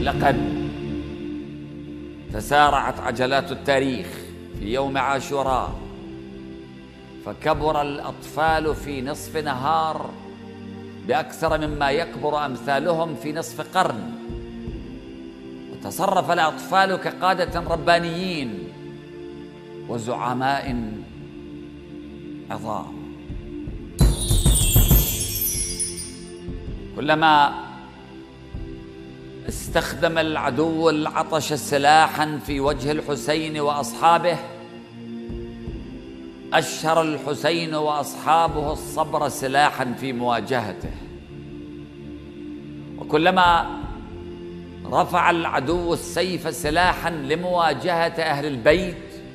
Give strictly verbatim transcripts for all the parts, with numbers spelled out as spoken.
لقد تسارعت عجلات التاريخ في يوم عاشوراء، فكبر الأطفال في نصف نهار بأكثر مما يكبر أمثالهم في نصف قرن، وتصرف الأطفال كقادة ربانيين وزعماء عظام. كلما استخدم العدو العطش سلاحا في وجه الحسين وأصحابه، أشهر الحسين وأصحابه الصبر سلاحا في مواجهته. وكلما رفع العدو السيف سلاحا لمواجهة أهل البيت،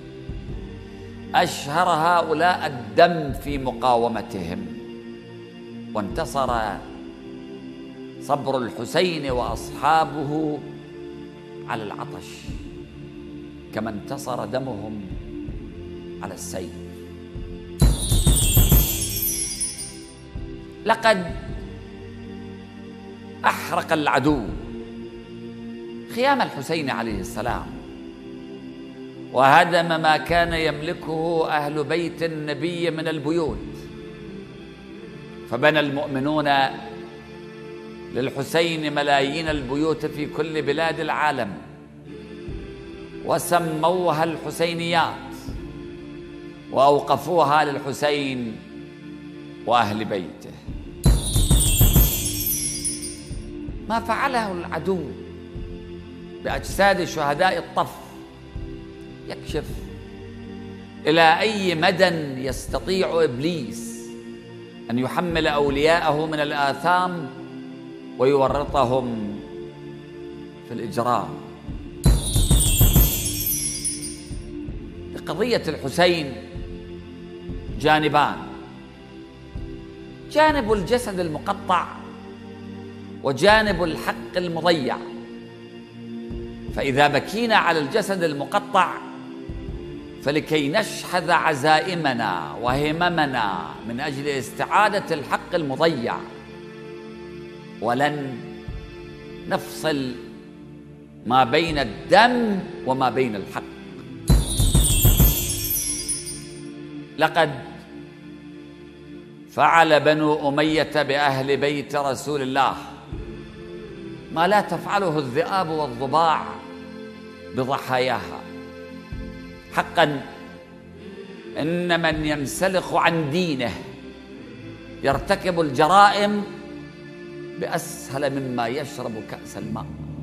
أشهر هؤلاء الدم في مقاومتهم، وانتصر صبر الحسين وأصحابه على العطش كما انتصر دمهم على السيف. لقد أحرق العدو خيام الحسين عليه السلام، وهدم ما كان يملكه أهل بيت النبي من البيوت، فبنى المؤمنون للحسين ملايين البيوت في كل بلاد العالم، وسموها الحسينيات، وأوقفوها للحسين وأهل بيته. ما فعله العدو بأجساد شهداء الطف يكشف إلى أي مدى يستطيع إبليس أن يحمل أولياءه من الآثام ويورطهم في الإجرام. لقضية الحسين جانبان: جانب الجسد المقطع وجانب الحق المضيع. فإذا بكينا على الجسد المقطع فلكي نشحذ عزائمنا وهممنا من أجل استعادة الحق المضيع، ولن نفصل ما بين الدم وما بين الحق. لقد فعل بنو أمية بأهل بيت رسول الله ما لا تفعله الذئاب والضباع بضحاياها. حقا إن من ينسلخ عن دينه يرتكب الجرائم بأسهل مما يشرب كأس الماء.